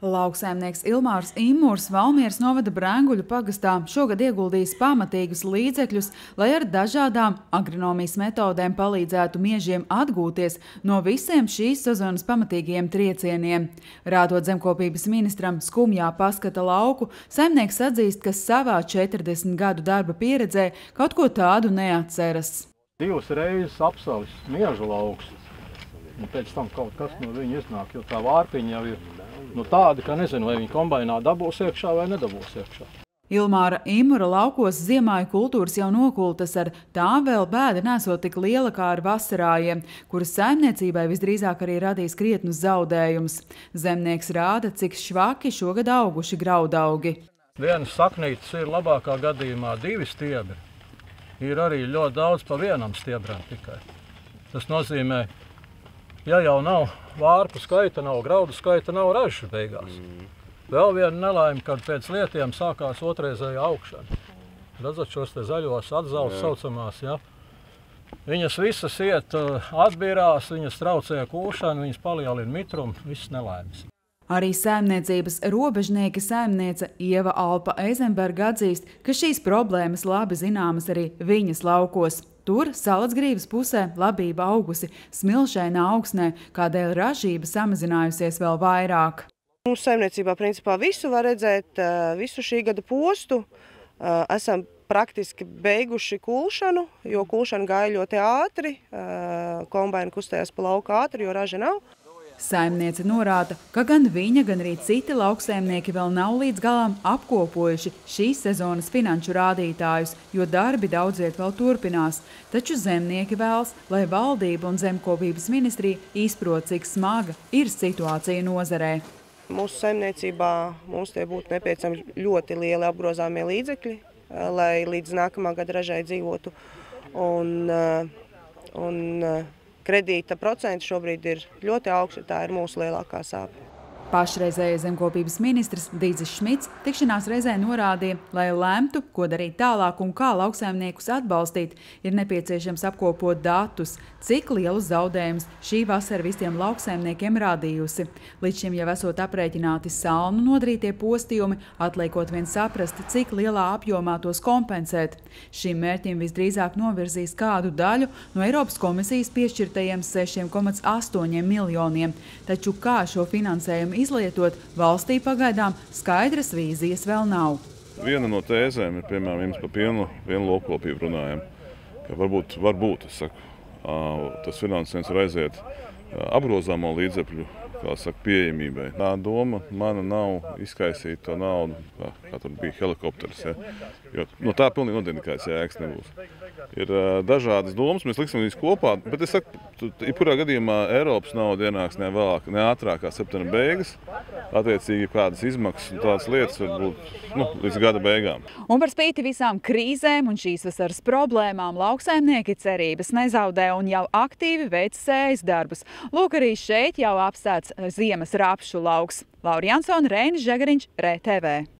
Lauksaimnieks Ilmārs Immurs Valmieras novada Brenguļu pagastā šogad ieguldījis pamatīgus līdzekļus, lai ar dažādām agronomijas metodēm palīdzētu miežiem atgūties no visiem šīs sezonas pamatīgajiem triecieniem. Rādot zemkopības ministram skumjā paskata lauku, saimnieks atzīst, ka savā 40 gadu darba pieredzē kaut ko tādu neatceras. Divas reizes apsalis miežu lauks, un pēc tam kaut kas no viņa iznāk, jo tā vārpiņa jau ir tāda, ka nezinu, vai viņi kombainā dabūs iekšā vai nedabūs iekšā. Ilmāra Immura laukos ziemāju kultūras jau nokultas, ar tām vēl bēda nesot tik liela kā ar vasarājiem, kuras saimniecībai visdrīzāk arī radīs krietnus zaudējumus. Zemnieks rāda, cik švaki šogad auguši graudaugi. Vienas saknītes ir labākā gadījumā 2 stiebri. Ir arī ļoti daudz pa vienam stiebram tikai. Tas nozīmē, ja jau nav vārpu skaita, nav graudu skaita, nav ražu beigās. Vēl viena nelaime, kad pēc lietiem sākās otrreizēja augšana. Redzat šos te zaļos atzaules saucamās, ja? Viņas visas iet atbīrās, viņas traucē kūšanu, viņas palielina mitrumu, visas nelaimes. Arī saimniecības robežnieka saimniece Ieva Alpa Eizenberga atzīst, ka šīs problēmas labi zināmas arī viņas laukos. Tur, Salacgrīvas pusē, labība augusi smilšainā augsnē, kādēļ ražība samazinājusies vēl vairāk. Mūsu saimniecībā principā visu var redzēt, visu šī gada postu. Esam praktiski beiguši kulšanu, jo kulšana gāja ļoti ātri, kombaini kustējās pa lauku ātri, jo raža nav. Saimniece norāda, ka gan viņa, gan arī citi lauksaimnieki vēl nav līdz galam apkopojuši šīs sezonas finanšu rādītājus, jo darbi daudz viet vēl turpinās. Taču zemnieki vēlas, lai valdība un zemkopības ministrija izprot, cik smaga ir situācija nozarē. Mūsu saimniecībā mums tie būtu nepieciešami ļoti lieli apgrozāmie līdzekļi, lai līdz nākamā gada ražai dzīvotu. Kredīta procents šobrīd ir ļoti augsts, tā ir mūsu lielākā sāpe. Pašreizējais zemkopības ministrs Dīdzis Šmits tikšanās reizē norādīja, lai lemtu, ko darīt tālāk un kā lauksaimniekus atbalstīt, ir nepieciešams apkopot datus, cik lielus zaudējumus šī vasara visiem lauksaimniekiem radījusi. Līdz šim jau esot aprēķināti salnu nodarītie postījumi, atliekot vien saprast, cik lielā apjomā tos kompensēt. Šim mērķim visdrīzāk novirzīs kādu daļu no Eiropas komisijas piešķirtajiem 6,8 miljoniem. Taču kā šo finansējumu izlietot, valstī pagaidām skaidras vīzijas vēl nav. Viena no tēzēm ir, piemēram, jums par pienu lopkopību runājam, ka varbūt, es saku, tas finansējums var aiziet apgrozāmo līdzekļu, kā saka, pieejamībai. Tā doma mana nav izkaisīt to naudu, kā tur bija helikopters, ja? Jo no tā pilnīgi notiekās jēgas nebūs. Ir dažādas domas, mēs liksim viņus kopā, bet es saku, jebkurā gadījumā Eiropas nauda ienāks ne vēlāk, ne ātrāk kā septembra beigas, attiecīgi kādas izmaksas un tādas lietas var būt līdz gada beigām. Un par spīti visām krīzēm un šīs vasaras problēmām lauksaimnieki cerības nezaudē un jau aktīvi veic sējas darbus. Lūk, arī šeit jau apsēts ziemas rapšu lauks. Laura Jansone, Reinis Žagariņš, RTV.